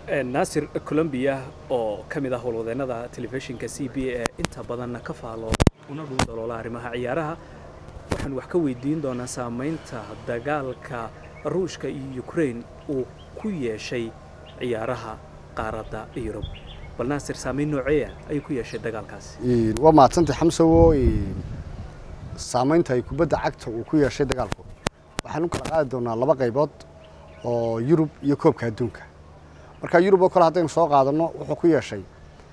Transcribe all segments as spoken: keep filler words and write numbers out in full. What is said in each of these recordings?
ناصر كولومبيا oo kamid ah howlwadeennada telefishinka C B A inta badan ka faalo una dhul daloola arrimaha ciyaaraha waxaan wax ka weydiin doonaa saameynta dagaalka Ruushka iyo Ukraine uu ku yeeshay ciyaaraha qaaradda Yurub bal Naasir saameyn noocee ah ay ku yeeshay dagaalkaas ee waa maadsantii Xamsawo ee saameynta ay kubadda cagta uu ku yeeshay dagaalku waxaan u kala qaadi doonaa laba qaybood oo Yurub iyo koobka adduunka marka Yurub oo kala hadeen soo qaadano wuxuu ku yeeshay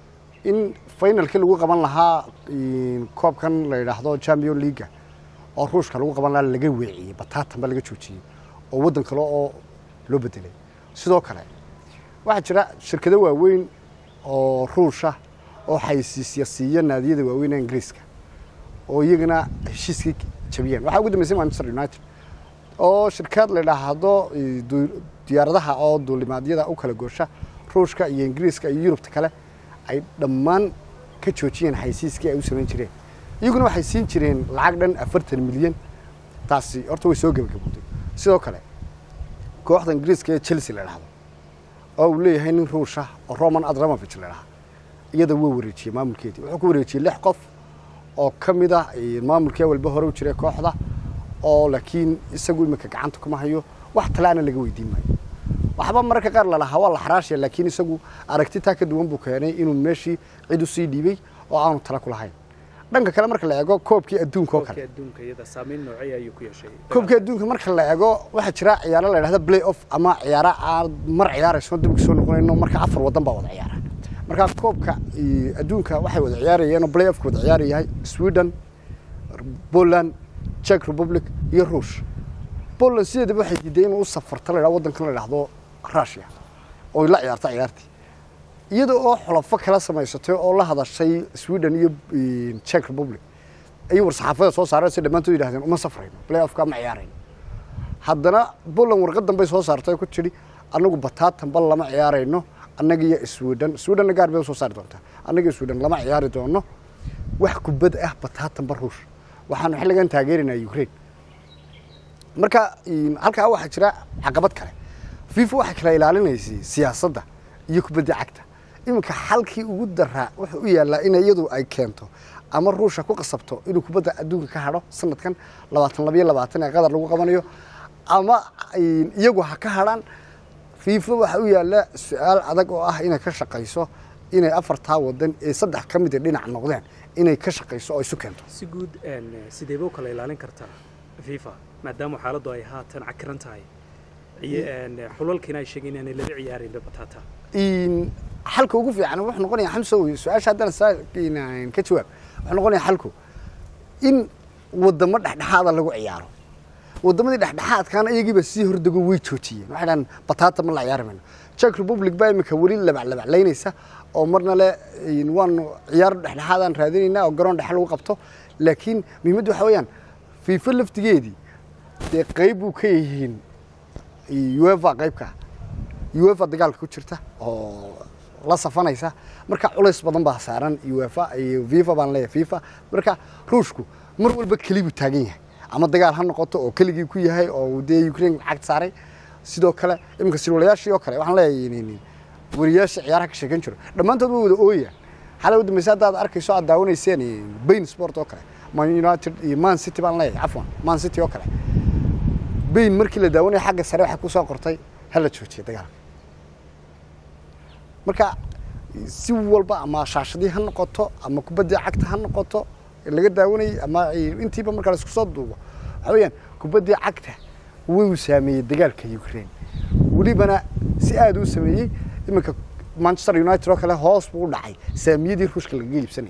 in finalkii lagu qaban lahaa koobkan la yiraahdo Champions League oo Ruushka lagu qaban lahaa laga weeciyay bataatan ba laga joojiyay oo wadan kale oo loo bedelay sidoo kale waxa jira shirkado waaweyn oo Ruusha oo xayisiisiyay naadiyada waaweyn ee Ingiriiska oo iyagana heshiiskii jabiyeen waxa ugu dambeysay Manchester United oo shirkad la yiraahdo diyaaradaha oo duulimaadyada u kala goosha Ruushka iyo Ingiriiska iyo Yurubta kale ay dhammaan ka joojiyeen xayisiiskii ay u sameyn jireen iyaguna waxay siin jireen lacag dhan afartan milyan taasi horta way soo gabagabowday sidoo kale kooxda Ingiriiska ee Chelsea la yiraahdo oo uu leeyahay nin Ruush ah oo Roman Abramovich la yiraahdo iyada wuu wareejiyay maamulkeedii wuxuu ku wareejiyay lix qof oo kamid ah maamulkii walba hore u jiray kooxda oo laakiin isagu imika gacanta kuma hayo wax talaana laga weydiin maayo waxba marka qaar la lahaa wala xaraashay laakiin isagu aragtida ka duwan buu keenay inuu meeshii cid u sii dhiibay oo aanu tala ku lahayn dhanka kale marka la eego koobkii adduunka oo kale koobkii adduunka iyada saameyn noocee ayuu ku yeeshay koobkii adduunka marka la eego waxa jira ciyaaro la yiraahdo play off ama ciyaaro aan mar ciyaarayso dib u soo noqonayno marka afar wadan baa wada ciyaara marka koobka adduunka waxay wada ciyaarayeen play off wada ciyaarayay Sweden Poland Czech Republic iyo Ruush Poland sidoo waxay diideen inuu safarto la wadanka la yiraahdo Russia oo la ciyaarta ciyaartii iyadoo oo xulafo kala samaysatay oo la hadashay Sweden iyo Czech Republic ay war saxaafada soo saareen si dhamaantood yiraahdeen uma safrayno play-off ka ma ciyaarayno haddana Poland warqad dambe soo saartay ku tiri anagu bataatan bal lama ciyaarayno anaga iyo Sweden Sweden gaar bay soo saar doontaa anaga Sweden lama ciyaari doono wax kubad ah bataatan bar Ruush waxaan xilligan taageerinaa Ukraine marka halka waxa jira caqabad kale FIFA waxa kala ilaalinaysay siyaasadda iyo kubadda cagta imika halkii ugu daraa wuxuu u yaalaa in iyadu ay keento ama Ruushka ku qasabto inuu kubadda adduunka ka hado sanadkan labaatan laba iyo labaatan ee qadar lagu qabanayo ama iyagu ha ka hadaan FIFA waxa u yaalaa su'aal adag oo ah inay ka shaqeyso inay afarta wadan ee saddex ka mid ah dhinac noqdeen inay ka shaqeyso oo isu keento si guud een sidee buu kala ilaalin kartaa FIFA maadaama xaaladdu ay haatan cakiran tahay een xulalkiina ay sheegeen inay la ciyaareen bataata in halka ugu fiican wuxuu noqonayaa Xamsawi su'aasha haddana saakeen ka jawaab wuxuu noqonayaa halku in wadamo dhexdhexaad lagu ciyaaro wadamadii dhexdhexaadkana iyagiiba si hordago way joojiyeen waxaan bataata ma la ciyaarayno Czech Republic baa imika wali laba laba leynaysa oo marna le in waan ciyaar dhexdhexaad aan raadinayna oo garoon dhex lagu qabto laakiin muhiimadu waxa weeyaan FIFA laftigeedii ee qayb uu ka yihiin UEFA qaybka UEFA dagaalka ku jirta oo la safanaysa marka culays badan baa saaran UEFA iyo FIFA baan leeyahay FIFA marka Ruushku mar walba kaliya taagan yahay ama dagaal ha noqoto oo kaliya ku yahay oo de Ukraine cagta saaray sidoo kale imka silwalayaashii oo kale waxaan leeyahay wariyaasha ciyaaraha ka sheegan jiro dhamaantood way wada ooyaan xalay wada miisaadaad arkayso aad daawanayseen Bein Sport oo kale Man United iyo Man City baan leeyahay afwan Man City oo kale Bein markii la daawanay xagga sare waxa ku soo qortay hala joojiyo dagaalka marka si walba ama shaashadii ha noqoto ama kubadda cagta ha noqoto laga daawanay ama intiiba marka la isku soo duubo waxa weeyaan kubadda cagta way u saameeyay dagaalka Ukraine walibana si aad u sameeyay imika Manchester United oo kale hoos buu u dhacay saamiyadii Ruushka laga iibsanay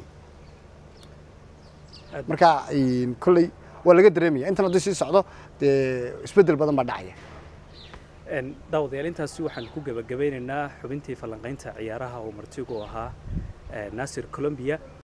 marka in kulay waa laga dareemaya inta hadii si socdo isbedel badan ba dhacaya een daawadayaal intaasi waxaan ku gabagabaynaynaa xubintii falanqaynta ciyaaraha oo martigu ahaa Naasir Colombia